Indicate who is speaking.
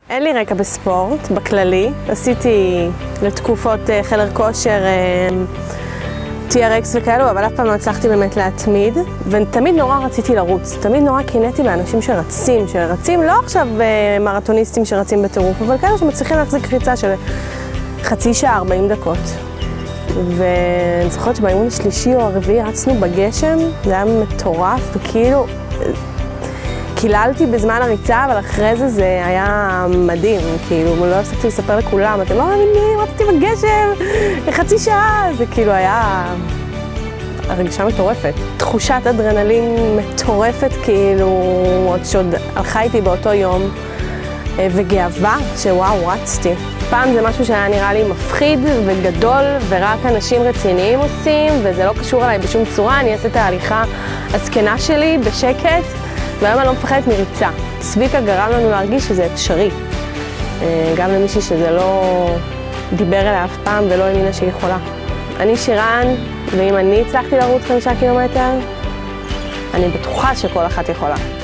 Speaker 1: אין לי רקע בספורט, בכללי. עשיתי לתקופות חדר כושר, TRX וכאלו, אבל אף פעם לא הצלחתי באמת להתמיד. ותמיד נורא רציתי לרוץ, תמיד נורא קינאתי באנשים שרצים לא עכשיו מרתוניסטים שרצים בטירוף, אבל כאלו שמצליחים להחזיק ריצה של חצי שעה, 40 דקות. ואני זוכרת שבאימון השלישי או הרביעי רצנו בגשם, זה היה מטורף, וכאילו קיללתי בזמן הריצה, אבל אחרי זה היה מדהים, כאילו, לא הפסקתי לספר לכולם, אתם לא מאמינים, רצתי בגשם, חצי שעה, זה כאילו היה הרגישה מטורפת. תחושת אדרנלין מטורפת, כאילו, עוד שעוד הלכה איתי באותו יום, וגאווה שוואו, רצתי. פעם זה משהו שהיה נראה לי מפחיד וגדול, ורק אנשים רציניים עושים, וזה לא קשור אליי בשום צורה, אני אעשה את ההליכה הזקנה שלי בשקט, והיום אני לא מפחדת מריצה. צביקה גרם לנו להרגיש שזה אפשרי. גם למישהי שזה לא דיבר אליה אף פעם ולא האמינה שהיא יכולה. אני שירן, ואם אני הצלחתי לרוץ 5 קילומטר, אני בטוחה שכל אחת יכולה.